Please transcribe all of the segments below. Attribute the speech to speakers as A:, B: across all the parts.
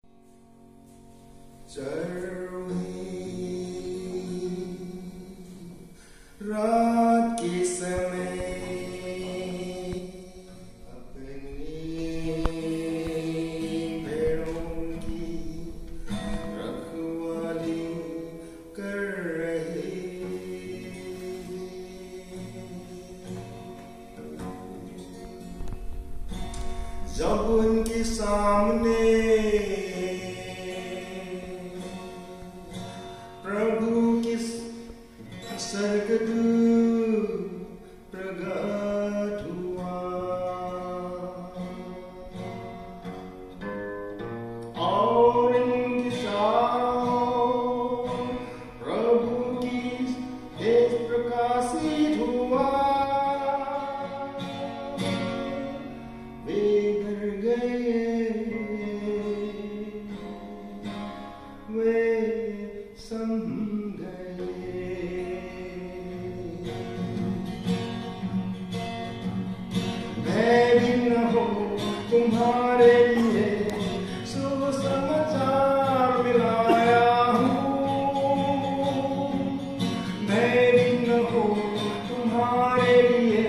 A: रात के समय अपनी भेड़ों की रखवाली कर रहे, जब उनके सामने प्रभु की स्वर्गदूत प्रकट हुआ और इनके साथ प्रभु की तेज प्रकाशित हुआ। वे डर गए, वे समझ गए। मैं भी न हो तुम्हारे लिए सुसमाचार मिलाया हूँ, मैं भी न हो तुम्हारे लिए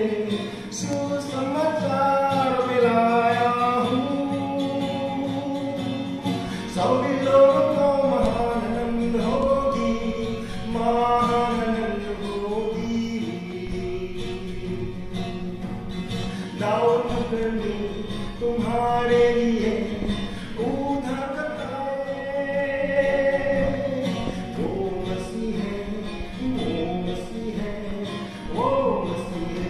A: सुसमाचार मिलाया हूँ। सभी लोगों को महानंद होगी, महानंद होगी। दाऊद नगर में तुम्हारे लिए उद्धार करता है। वो मसीह है, वो मसीह है, वो मसीह है।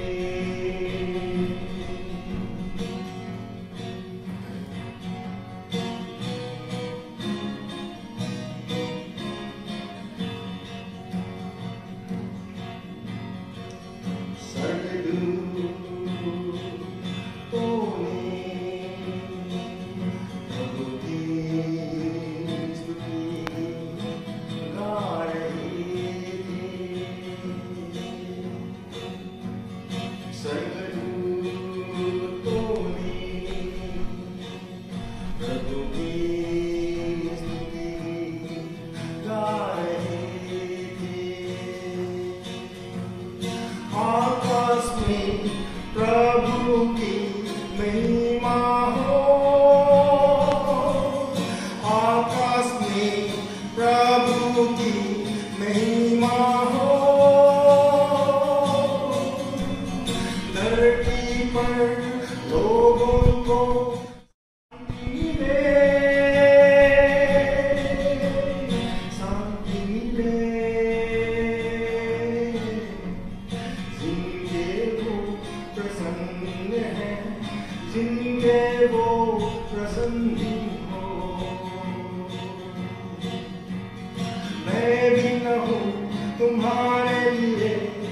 A: प्रभु की महिमा हो, आकाश में प्रभु की महिमा हो। धरती पर लोगों को शांति मिले, जिनके वो प्रसन्न हो। मैं भी न हूँ तुम्हारे लिए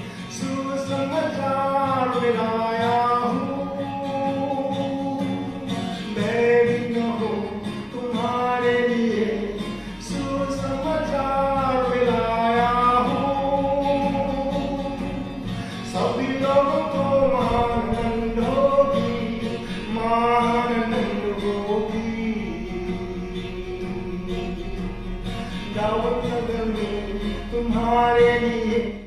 A: सुसमाचार मिलाया हूँ, मैं भी न हूँ तुम्हारे लिए सुसमाचार मिलाया हूँ। सभी लोगों को महानंद होगी, महानंद होगी। दाऊद नगर में तुम्हारे लिए